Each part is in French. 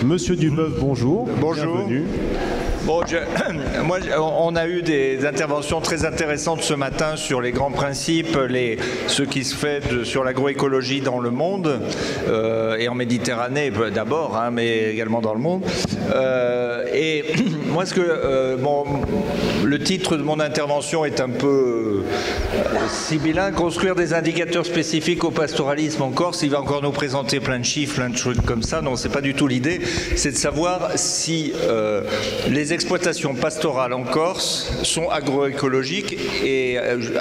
Monsieur Duboeuf, bonjour. Bonjour. Bienvenue. Bon, on a eu des interventions très intéressantes ce matin sur les grands principes, ce qui se fait sur l'agroécologie dans le monde, et en Méditerranée d'abord, hein, mais également dans le monde. Et moi, le titre de mon intervention est un peu sibyllin, construire des indicateurs spécifiques au pastoralisme en Corse. Il va encore nous présenter plein de chiffres, plein de trucs comme ça. Non, c'est pas du tout l'idée. C'est de savoir si les exploitations pastorales en Corse sont agroécologiques et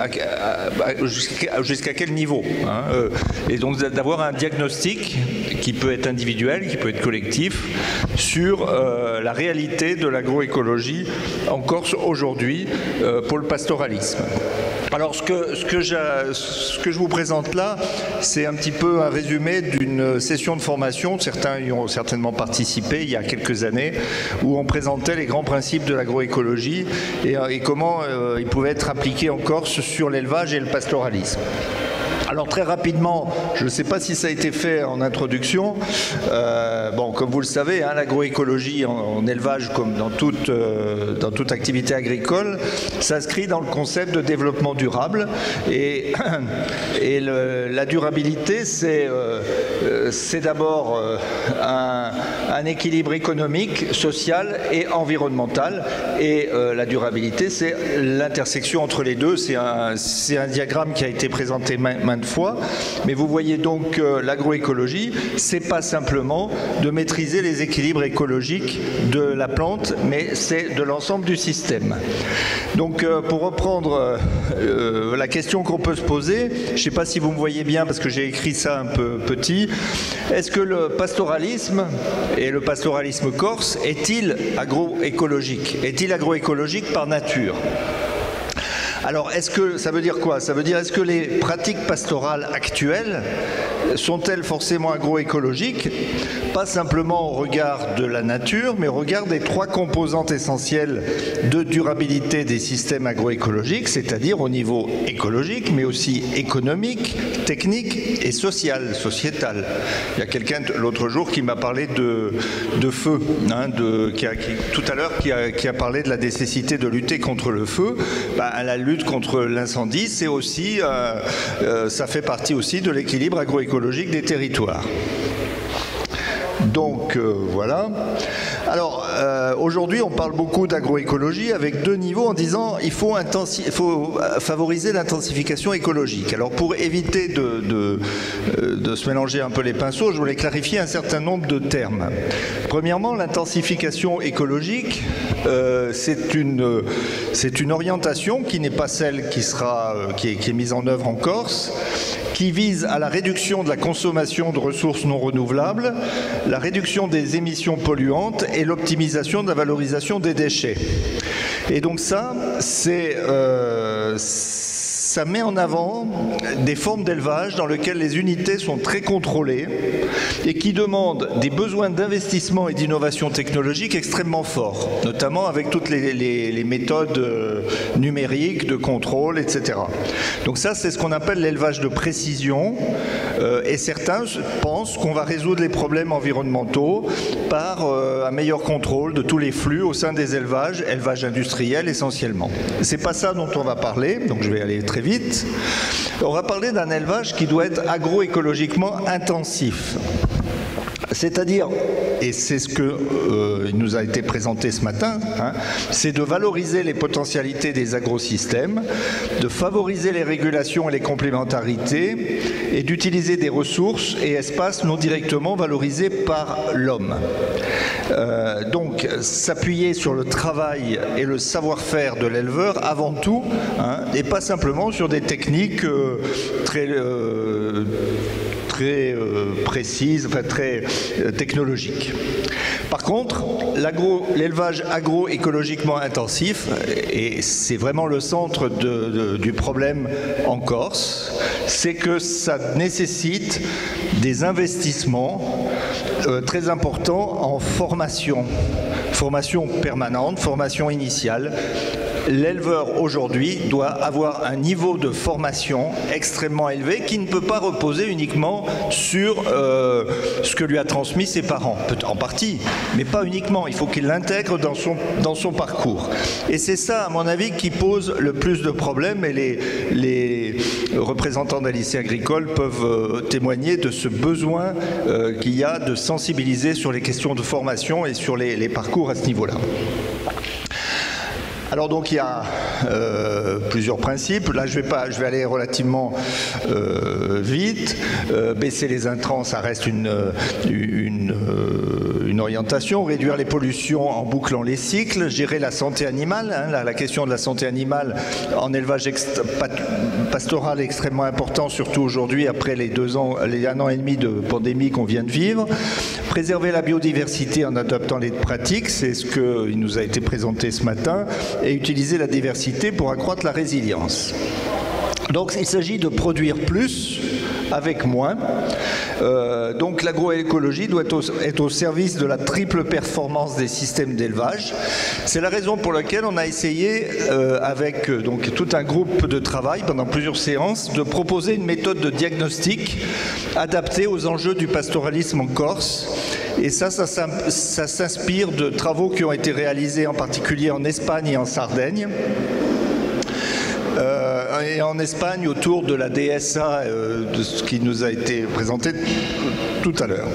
jusqu'à quel niveau, hein, et donc d'avoir un diagnostic qui peut être individuel, qui peut être collectif, sur la réalité de l'agroécologie en Corse aujourd'hui pour le pastoralisme. Alors ce que je vous présente là, c'est un petit peu un résumé d'une session de formation, certains y ont certainement participé il y a quelques années, où on présentait les grands principes de l'agroécologie et comment ils pouvaient être appliqués en Corse sur l'élevage et le pastoralisme. Alors très rapidement, je ne sais pas si ça a été fait en introduction, bon, comme vous le savez, hein, l'agroécologie en élevage comme dans toute activité agricole s'inscrit dans le concept de développement durable et la durabilité c'est d'abord un équilibre économique, social et environnemental, et la durabilité c'est l'intersection entre les deux. C'est un diagramme qui a été présenté maintes fois, mais vous voyez donc que l'agroécologie, c'est pas simplement de maîtriser les équilibres écologiques de la plante, mais c'est de l'ensemble du système. Donc pour reprendre la question qu'on peut se poser, je ne sais pas si vous me voyez bien parce que j'ai écrit ça un peu petit, est-ce que le pastoralisme et le pastoralisme corse est-il agroécologique? Est-il agroécologique par nature? Alors, ça veut dire quoi? Ça veut dire, est-ce que les pratiques pastorales actuelles sont-elles forcément agroécologiques? Pas simplement au regard de la nature, mais au regard des trois composantes essentielles de durabilité des systèmes agroécologiques, c'est-à-dire au niveau écologique, mais aussi économique, technique et social, sociétal. Il y a quelqu'un l'autre jour qui m'a parlé de feu, hein, tout à l'heure, qui a parlé de la nécessité de lutter contre le feu. La lutte contre l'incendie, c'est aussi, ça fait partie aussi de l'équilibre agroécologique des territoires. Donc voilà. Alors aujourd'hui on parle beaucoup d'agroécologie avec deux niveaux en disant il faut favoriser l'intensification écologique. Alors pour éviter de se mélanger un peu les pinceaux, je voulais clarifier un certain nombre de termes. Premièrement, l'intensification écologique, c'est une orientation qui n'est pas celle qui est mise en œuvre en Corse, qui vise à la réduction de la consommation de ressources non renouvelables, la réduction des émissions polluantes et l'optimisation de la valorisation des déchets. Et donc ça met en avant des formes d'élevage dans lesquelles les unités sont très contrôlées et qui demandent des besoins d'investissement et d'innovation technologique extrêmement forts, notamment avec toutes les méthodes numériques de contrôle, etc. Donc ça, c'est ce qu'on appelle l'élevage de précision, et certains pensent qu'on va résoudre les problèmes environnementaux par un meilleur contrôle de tous les flux au sein des élevages industriels essentiellement. C'est pas ça dont on va parler, donc je vais aller très vite. On va parler d'un élevage qui doit être agroécologiquement intensif. C'est-à-dire, et c'est ce qui nous a été présenté ce matin, hein, c'est de valoriser les potentialités des agrosystèmes, de favoriser les régulations et les complémentarités, et d'utiliser des ressources et espaces non directement valorisés par l'homme. Donc, s'appuyer sur le travail et le savoir-faire de l'éleveur avant tout, hein, et pas simplement sur des techniques très précises, enfin très technologiques. Par contre, l'élevage agroécologiquement intensif, et c'est vraiment le centre du problème en Corse, c'est que ça nécessite des investissements très importants en formation permanente, formation initiale, l'éleveur aujourd'hui doit avoir un niveau de formation extrêmement élevé qui ne peut pas reposer uniquement sur ce que lui a transmis ses parents, en partie, mais pas uniquement. Il faut qu'il l'intègre dans son parcours. Et c'est ça, à mon avis, qui pose le plus de problèmes, et les représentants d'un lycée agricole peuvent témoigner de ce besoin qu'il y a de sensibiliser sur les questions de formation et sur les parcours à ce niveau-là. Alors donc il y a plusieurs principes. Là je vais aller relativement vite. Baisser les intrants, ça reste une orientation. Réduire les pollutions en bouclant les cycles. Gérer la santé animale. Hein, la question de la santé animale en élevage pastoral est extrêmement important, surtout aujourd'hui après les 1 an et demi de pandémie qu'on vient de vivre. Préserver la biodiversité en adoptant les pratiques, c'est ce qui nous a été présenté ce matin, et utiliser la diversité pour accroître la résilience. Donc il s'agit de produire plus avec moins. Donc l'agroécologie doit être au service de la triple performance des systèmes d'élevage. C'est la raison pour laquelle on a essayé, avec donc tout un groupe de travail pendant plusieurs séances, de proposer une méthode de diagnostic adaptée aux enjeux du pastoralisme en Corse. Et ça s'inspire de travaux qui ont été réalisés en particulier en Espagne et en Sardaigne. Et en Espagne autour de la DSA, de ce qui nous a été présenté tout à l'heure.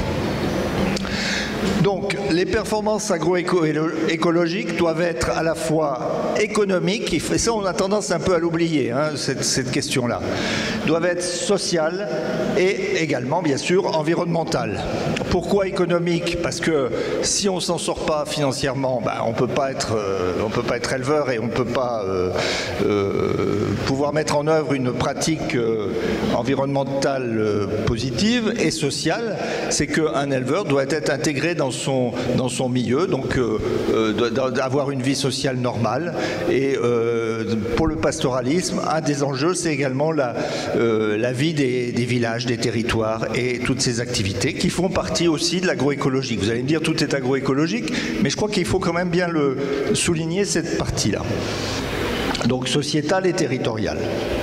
Donc, les performances agroécologiques doivent être à la fois économiques, et ça on a tendance un peu à l'oublier, hein, cette question-là, doivent être sociales et également, bien sûr, environnementales. Pourquoi économiques? Parce que si on ne s'en sort pas financièrement, on ne peut pas être éleveur, et on ne peut pas pouvoir mettre en œuvre une pratique environnementale positive et sociale. C'est qu'un éleveur doit être intégré dans son milieu, donc d'avoir une vie sociale normale. Et pour le pastoralisme, un des enjeux, c'est également la vie des villages, des territoires et toutes ces activités qui font partie aussi de l'agroécologie. Vous allez me dire, tout est agroécologique, mais je crois qu'il faut quand même bien souligner cette partie-là. Donc sociétale et territoriale.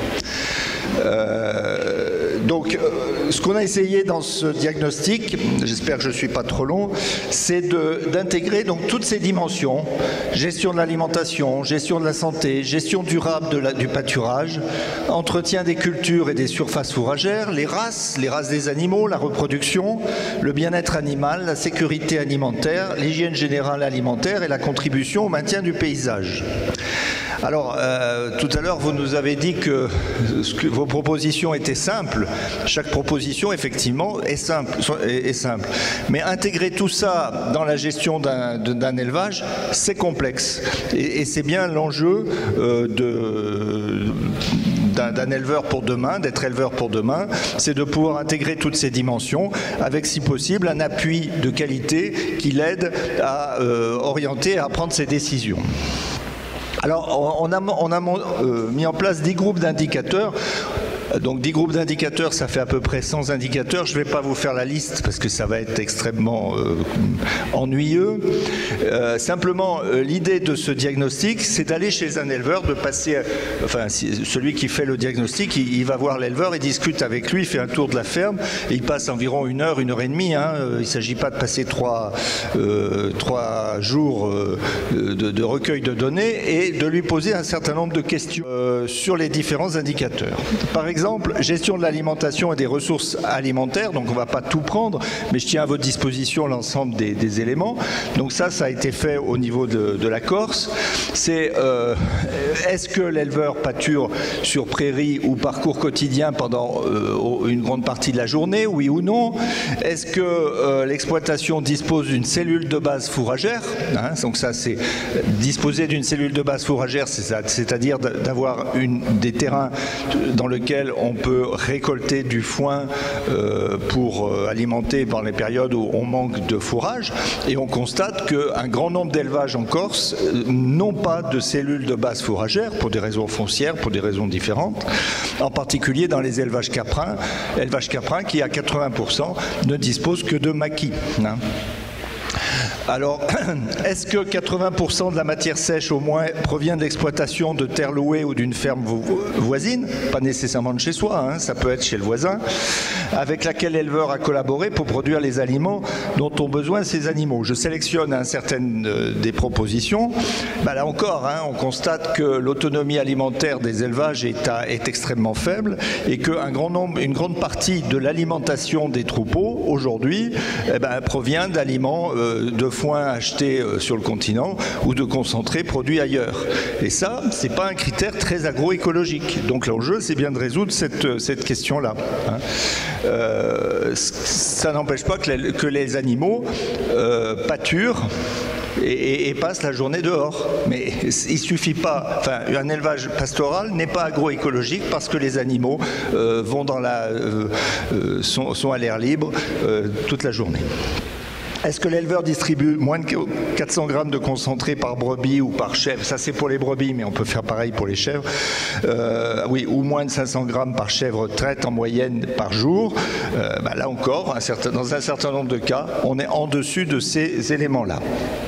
Donc, ce qu'on a essayé dans ce diagnostic, j'espère que je ne suis pas trop long, c'est d'intégrer donc toutes ces dimensions: gestion de l'alimentation, gestion de la santé, gestion durable du pâturage, entretien des cultures et des surfaces fourragères, les races des animaux, la reproduction, le bien-être animal, la sécurité alimentaire, l'hygiène générale alimentaire et la contribution au maintien du paysage. Alors, tout à l'heure, vous nous avez dit que vos propositions étaient simples. Chaque proposition, effectivement, est simple. Mais intégrer tout ça dans la gestion d'un élevage, c'est complexe. Et c'est bien l'enjeu d'un éleveur pour demain, d'être éleveur pour demain, c'est de pouvoir intégrer toutes ces dimensions avec, si possible, un appui de qualité qui l'aide à orienter, à prendre ses décisions. Alors, on a mis en place 10 groupes d'indicateurs. Donc 10 groupes d'indicateurs, ça fait à peu près 100 indicateurs. Je ne vais pas vous faire la liste parce que ça va être extrêmement ennuyeux. Simplement, l'idée de ce diagnostic, c'est d'aller chez un éleveur, de passer, celui qui fait le diagnostic, il va voir l'éleveur, il discute avec lui, il fait un tour de la ferme, et il passe environ 1 heure, 1 heure et demie. Hein. Il ne s'agit pas de passer 3 jours de recueil de données, et de lui poser un certain nombre de questions sur les différents indicateurs. Par exemple, gestion de l'alimentation et des ressources alimentaires, donc on ne va pas tout prendre, mais je tiens à votre disposition l'ensemble des éléments. Donc ça a été fait au niveau de la Corse. C'est est-ce que l'éleveur pâture sur prairie ou parcours quotidien pendant une grande partie de la journée, oui ou non? Est-ce que l'exploitation dispose d'une cellule de base fourragère, hein? Donc ça, c'est disposer d'une cellule de base fourragère, c'est-à-dire d'avoir des terrains dans lesquels on peut récolter du foin pour alimenter pendant les périodes où on manque de fourrage. Et on constate qu'un grand nombre d'élevages en Corse n'ont pas de cellules de base fourragère pour des raisons foncières, pour des raisons différentes, en particulier dans les élevages caprins qui à 80% ne disposent que de maquis. Hein. Alors, est-ce que 80% de la matière sèche au moins provient de l'exploitation de terres louées ou d'une ferme voisine? Pas nécessairement de chez soi, hein, ça peut être chez le voisin, avec laquelle l'éleveur a collaboré pour produire les aliments dont ont besoin ces animaux. Je sélectionne certaines des propositions. Ben là encore, hein, on constate que l'autonomie alimentaire des élevages est extrêmement faible et qu'une grande partie de l'alimentation des troupeaux aujourd'hui provient d'aliments de foin achetés sur le continent ou de concentrés produits ailleurs. Et ça, c'est pas un critère très agroécologique. Donc l'enjeu, c'est bien de résoudre cette question-là. Hein. Ça n'empêche pas que les animaux pâturent et passent la journée dehors. Mais il suffit pas. Enfin, un élevage pastoral n'est pas agroécologique parce que les animaux vont sont à l'air libre toute la journée. Est-ce que l'éleveur distribue moins de 400 grammes de concentré par brebis ou par chèvre? Ça, c'est pour les brebis, mais on peut faire pareil pour les chèvres. Oui, ou moins de 500 grammes par chèvre traite en moyenne par jour. Là encore, dans un certain nombre de cas, on est en dessus de ces éléments-là.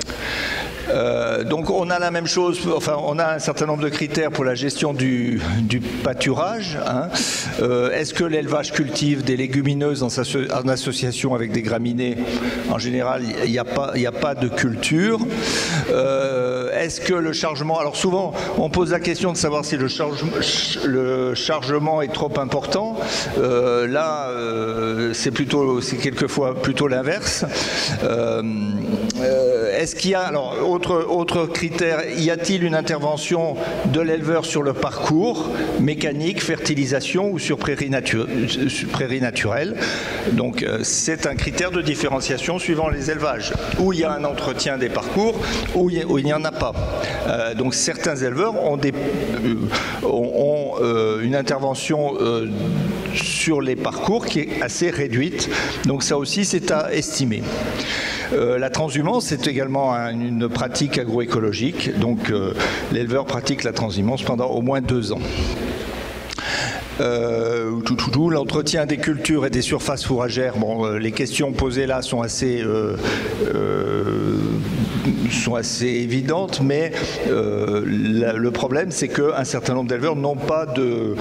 Donc on a la même chose, enfin on a un certain nombre de critères pour la gestion du pâturage. Hein. Est-ce que l'élevage cultive des légumineuses en association avec des graminées? En général, il n'y a pas de culture. Est-ce que le chargement... Alors souvent, on pose la question de savoir si le chargement est trop important. C'est quelquefois plutôt l'inverse. Est-ce qu'il y a... Alors, autre critère, y a-t-il une intervention de l'éleveur sur le parcours mécanique, fertilisation ou sur prairie naturelle? Donc c'est un critère de différenciation suivant les élevages, où il y a un entretien des parcours, où il n'y en a pas. Donc certains éleveurs ont une intervention sur les parcours qui est assez réduite, donc ça aussi c'est à estimer. La transhumance, c'est également une pratique agroécologique, donc l'éleveur pratique la transhumance pendant au moins 2 ans. L'entretien des cultures et des surfaces fourragères, les questions posées là sont assez évidentes, mais le problème c'est qu'un certain nombre d'éleveurs n'ont pas de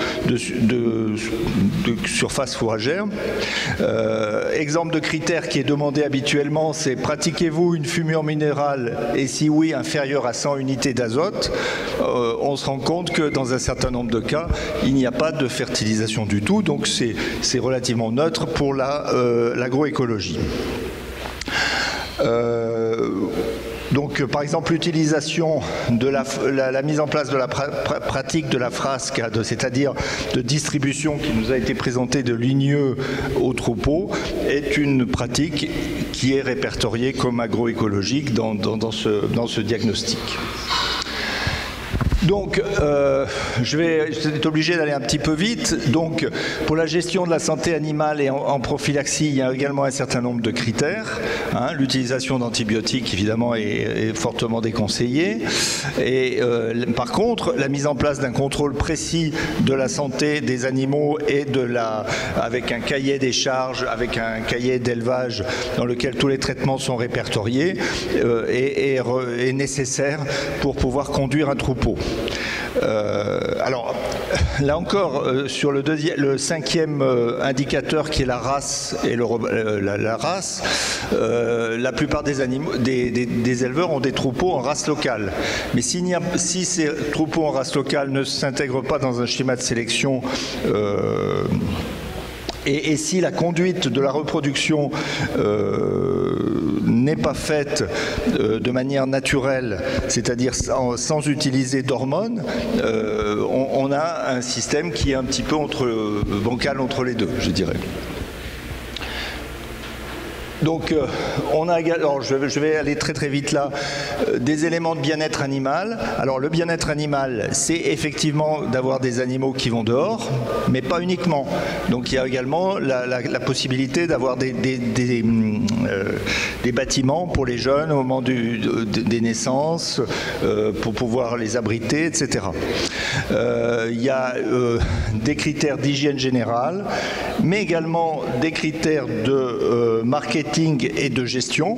surface fourragère. Exemple de critère qui est demandé habituellement, c'est pratiquez-vous une fumure minérale et si oui inférieure à 100 unités d'azote. On se rend compte que dans un certain nombre de cas, il n'y a pas de fertilisation du tout, donc c'est relativement neutre pour l'agroécologie. Donc, par exemple, l'utilisation de la mise en place de la pratique de la frasque, c'est-à-dire de distribution qui nous a été présentée de ligneux au troupeau, est une pratique qui est répertoriée comme agroécologique dans ce diagnostic. Donc, je vais être obligé d'aller un petit peu vite. Donc, pour la gestion de la santé animale et en prophylaxie, il y a également un certain nombre de critères. Hein. L'utilisation d'antibiotiques, évidemment, est fortement déconseillée. Et par contre, la mise en place d'un contrôle précis de la santé des animaux et avec un cahier des charges, avec un cahier d'élevage dans lequel tous les traitements sont répertoriés, est nécessaire pour pouvoir conduire un troupeau. Alors, là encore, sur le 5e indicateur qui est la race et la race, la plupart des éleveurs ont des troupeaux en race locale. Mais si ces troupeaux en race locale ne s'intègrent pas dans un schéma de sélection et si la conduite de la reproduction n'est pas faite de manière naturelle, c'est-à-dire sans utiliser d'hormones, on a un système qui est un petit peu bancal entre les deux, je dirais. Donc, on a alors je vais aller très très vite là, des éléments de bien-être animal. Alors, le bien-être animal, c'est effectivement d'avoir des animaux qui vont dehors, mais pas uniquement. Donc, il y a également la possibilité d'avoir des bâtiments pour les jeunes au moment des naissances, pour pouvoir les abriter, etc. Il y a des critères d'hygiène générale, mais également des critères de marketing marketing et de gestion.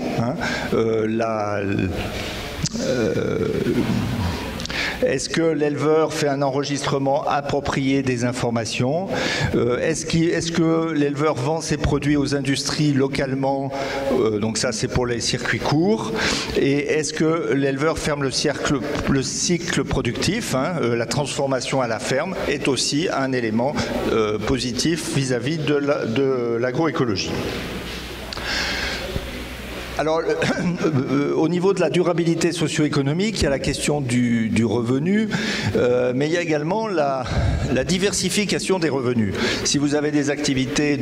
Est-ce que l'éleveur fait un enregistrement approprié des informations? Est-ce que l'éleveur vend ses produits aux industries localement? Donc ça, c'est pour les circuits courts. Et est-ce que l'éleveur ferme le cycle productif? La transformation à la ferme est aussi un élément positif vis-à-vis de l'agroécologie. Alors, au niveau de la durabilité socio-économique, il y a la question du revenu, mais il y a également la diversification des revenus. Si vous avez des activités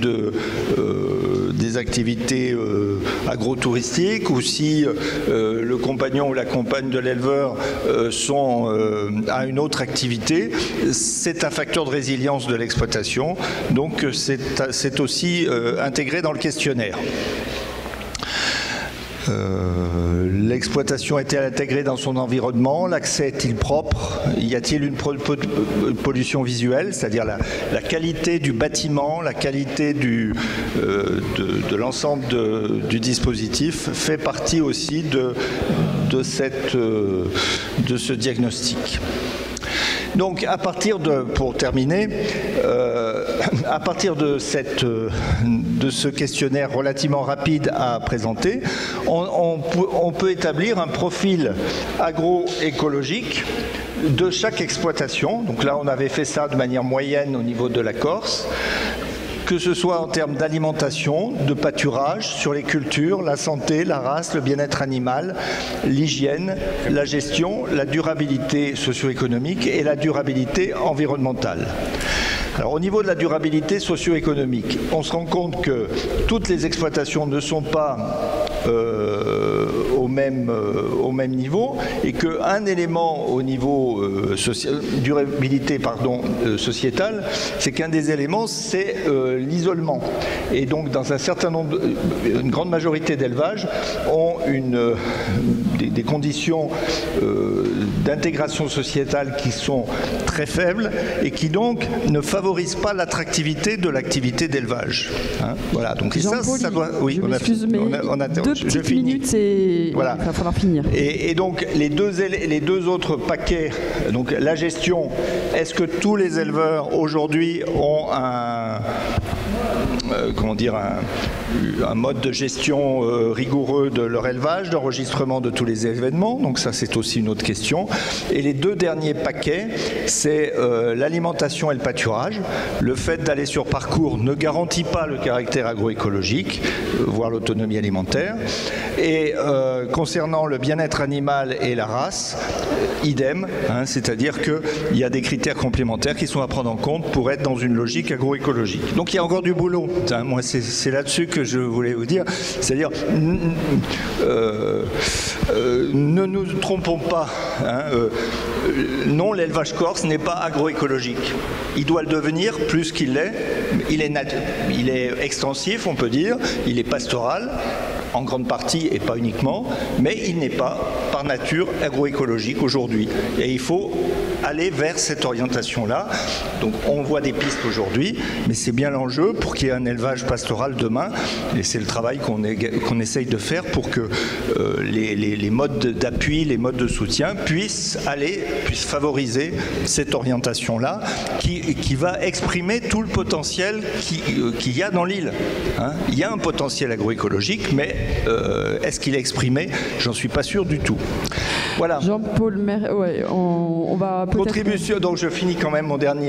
agrotouristiques, ou si le compagnon ou la compagne de l'éleveur a une autre activité, c'est un facteur de résilience de l'exploitation, donc c'est aussi intégré dans le questionnaire. L'exploitation est-elle intégrée dans son environnement? L'accès est-il propre? Y a-t-il une pollution visuelle, c'est-à-dire la qualité du bâtiment, la qualité de l'ensemble du dispositif fait partie aussi de ce diagnostic. Donc, pour terminer, à partir de ce questionnaire relativement rapide à présenter, on peut établir un profil agroécologique de chaque exploitation. Donc là, on avait fait ça de manière moyenne au niveau de la Corse, que ce soit en termes d'alimentation, de pâturage, sur les cultures, la santé, la race, le bien-être animal, l'hygiène, la gestion, la durabilité socio-économique et la durabilité environnementale. Alors, au niveau de la durabilité socio-économique, on se rend compte que toutes les exploitations ne sont pas au même niveau, et qu'un élément au niveau durabilité sociétale, c'est qu'un des éléments, c'est l'isolement. Et donc, dans un certain nombre, une grande majorité d'élevages ont des conditions d'intégration sociétale qui sont très faibles et qui donc ne favorisent pas l'attractivité de l'activité d'élevage. Voilà. Donc ça doit. Oui, on a 2 petites minutes et voilà. Il va falloir finir. Et donc les deux autres paquets, donc la gestion, est-ce que tous les éleveurs aujourd'hui ont un mode de gestion rigoureux de leur élevage, d'enregistrement de tous les événements? Donc ça, c'est aussi une autre question. Et les 2 derniers paquets, c'est l'alimentation et le pâturage. Le fait d'aller sur parcours ne garantit pas le caractère agroécologique, voire l'autonomie alimentaire. Et concernant le bien-être animal et la race, idem, c'est-à-dire qu'il y a des critères complémentaires qui sont à prendre en compte pour être dans une logique agroécologique. Donc il y a encore du boulot. Moi, c'est là-dessus que je voulais vous dire. C'est-à-dire, ne nous trompons pas. Non, l'élevage corse n'est pas agroécologique. Il doit le devenir plus qu'il l'est. Il est extensif, on peut dire. Il est pastoral, en grande partie et pas uniquement, mais il n'est pas par nature agroécologique aujourd'hui. Et il faut aller vers cette orientation-là. Donc on voit des pistes aujourd'hui, mais c'est bien l'enjeu pour qu'il y ait un élevage pastoral demain, et c'est le travail qu'on essaye de faire pour que les modes d'appui, les modes de soutien puissent favoriser cette orientation-là qui va exprimer tout le potentiel qu'il y a dans l'île. Il y a un potentiel agroécologique, mais est-ce qu'il est exprimé? J'en suis pas sûr du tout. Voilà. Jean-Paul, ouais, on va peut-être... Contribution, donc je finis quand même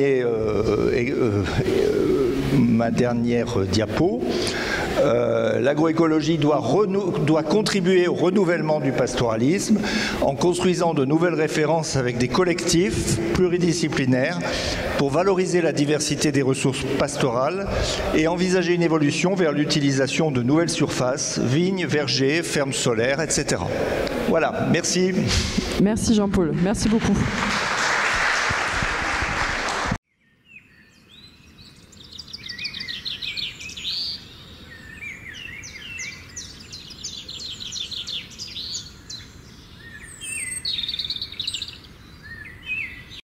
ma dernière diapo. L'agroécologie doit contribuer au renouvellement du pastoralisme en construisant de nouvelles références avec des collectifs pluridisciplinaires pour valoriser la diversité des ressources pastorales et envisager une évolution vers l'utilisation de nouvelles surfaces, vignes, vergers, fermes solaires, etc. Voilà, merci. Merci Jean-Paul, merci beaucoup.